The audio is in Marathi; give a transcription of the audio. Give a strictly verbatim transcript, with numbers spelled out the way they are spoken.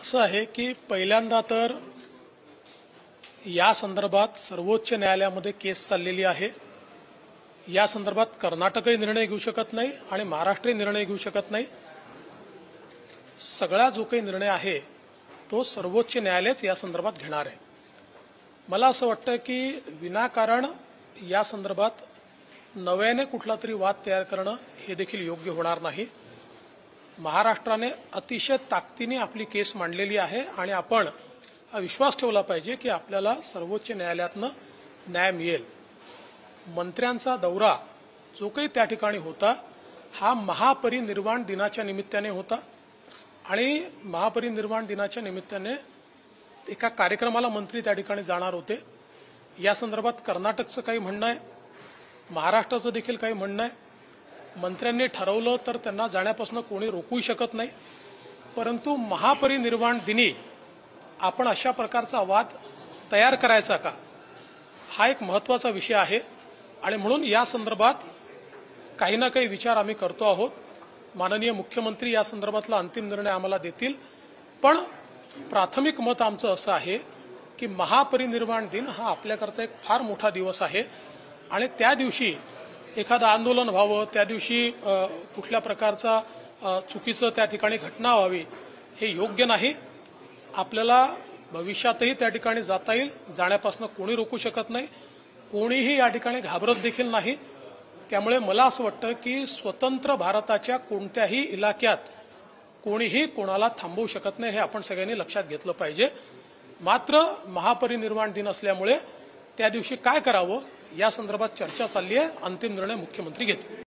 असं आहे की पहिल्यांदा तर या संदर्भात सर्वोच्च न्यायालयामध्ये केस चाललेली आहे। या संदर्भात कर्नाटकही निर्णय घेऊ शकत नाही आणि महाराष्ट्रही निर्णय घेऊ शकत नाही। सगळा जो काही निर्णय आहे तो सर्वोच्च न्यायालयच या संदर्भात घेणार आहे। मला असं वाटतं की विनाकारण या संदर्भात नव्याने कुठला तरी वाद तयार करणं हे देखील योग्य होणार नाही। महाराष्ट्राने अतिशय ताकदीने आपली केस मांडलेली आहे आणि आपण हा विश्वास ठेवला पाहिजे की आपल्याला सर्वोच्च न्यायालयातनं न्याय मिळेल। मंत्र्यांचा दौरा जो काही त्या ठिकाणी होता हा महापरिनिर्वाण दिनाच्या निमित्ताने होता आणि महापरिनिर्वाण दिनाच्या निमित्ताने एका कार्यक्रमाला मंत्री त्या ठिकाणी जाणार होते। या संदर्भात कर्नाटकचं काही म्हणणं आहे, महाराष्ट्राचं देखील काही म्हणणं आहे। मंत्र्यांनी ठरवलं तर त्यांना जाण्यापासून कोणी रोखू शकत नाही, परंतु महापरिनिर्वाण दिनी आपण अशा प्रकारचा वाद तयार करायचा का हा एक महत्त्वाचा विषय आहे आणि म्हणून या संदर्भात काही ना काही विचार आम्ही करतो आहोत। माननीय मुख्यमंत्री या संदर्भातला अंतिम निर्णय आम्हाला देतील, पण प्राथमिक मत आमचं असं आहे की महापरिनिर्वाण दिन हा आपल्याकरता एक फार मोठा दिवस आहे आणि त्या दिवशी एखादं आंदोलन व्हावं, त्या दिवशी कुठल्या प्रकारचा चुकीचं त्या ठिकाणी घटना व्हावी हे योग्य नाही। आपल्याला भविष्यातही त्या ठिकाणी जाता येईल, जाण्यापासून कोणी रोखू शकत नाही, कोणीही या ठिकाणी घाबरत देखील नाही। त्यामुळे मला असं वाटतं की स्वतंत्र भारताच्या कोणत्याही इलाक्यात कोणीही कोणाला थांबवू शकत नाही, हे आपण सगळ्यांनी लक्षात घेतलं पाहिजे। मात्र महापरिनिर्वाण दिन असल्यामुळे त्या दिवशी काय करावं या संदर्भात चर्चा चालली आहे, अंतिम निर्णय मुख्यमंत्री घेतील।